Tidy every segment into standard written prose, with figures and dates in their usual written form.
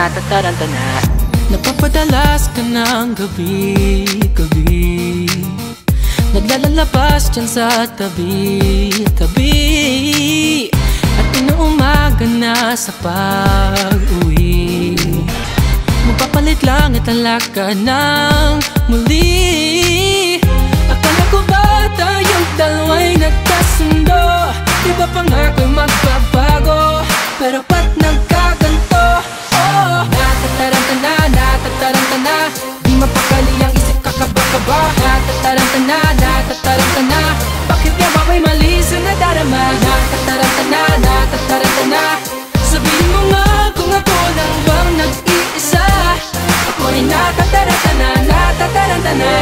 natataranta na. Napapadalas ka ng gabi-gabi, naglalabas dyan sa tabi-tabi, at inuumaga na sa pag-uwi. Magpapalit lang at alaka ng muli. Akala ko ba tayong dalawa'y nagkasundo? Di ba pangako'y magbabago? Pero ba't nagkaganto? Oh, natataranta na, natataranta na. Di mapakali ang isip, kakaba-kaba. Natataranta na, natataranta na. Bakit nga ba may mali sa nadarama? Natataranta na, natataranta na. Sabihin mo nga kung ako lang bang nag-iisa. Ako ay natataranta na, natataranta na.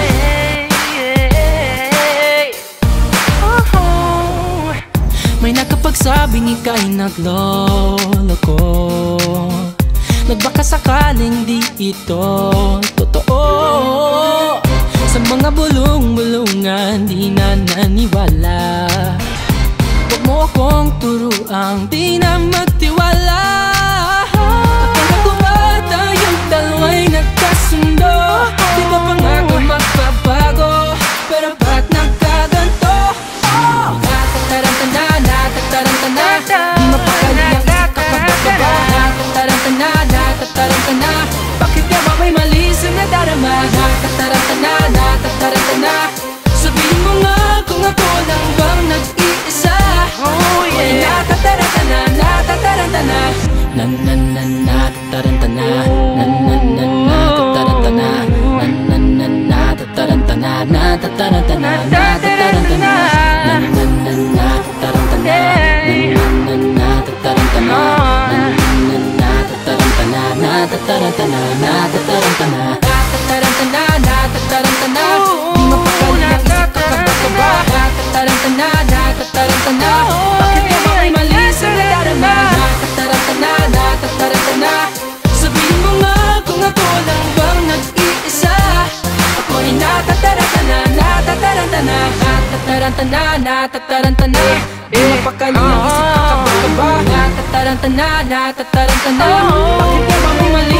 May nakapagsabing ika'y nagloloko, nagbaka sakaling di ito totoo. Sa mga bulong-bulungan di na naniwala. Huwag mo akong turuang di na magtiwala. Akala ko ba tayong dalawa'y nagkasundo? Di ba pangako magbabago? Pero ba't nagkaganto? Oh, natataranta na, natataranta na. Di mapakali ang isip, kakaba-kaba. Natataranta na, natataranta na. Bakit nga ba may mali sa nadarama? Natataranta na, natataranta na. Sabihin mo nga kung ako lang bang nag-iisa. Oh yeah, natataranta na, natataranta na. Natataranta na, natataranta na, natataranta na, natataranta na, natataranta na, natataranta na, natataranta na, natataranta na, natataranta na, natataranta na, natataranta na, natataranta na. Di mapakali ang isip, kakaba-kaba. Natataranta na, natataranta na. Bakit nga ba may mali sa nadarama? Natataranta na, natataranta na. Sabihin mo nga kung ako lang bang nag-iisa. Ako ay natataranta na, natataranta na. Natataranta na, natataranta na. Di mapakali ang isip, kakaba-kaba. Natataranta na, natataranta na. Bakit nga ba may mali